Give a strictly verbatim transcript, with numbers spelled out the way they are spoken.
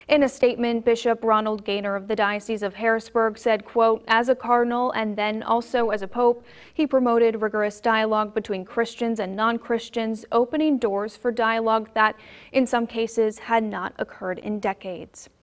In a statement, Bishop Ronald Gaynor of the Diocese of Harrisburg said, quote, "As a cardinal and then also as a pope, he promoted rigorous dialogue between Christians and non-Christians, opening doors for dialogue that in some cases had not occurred in decades."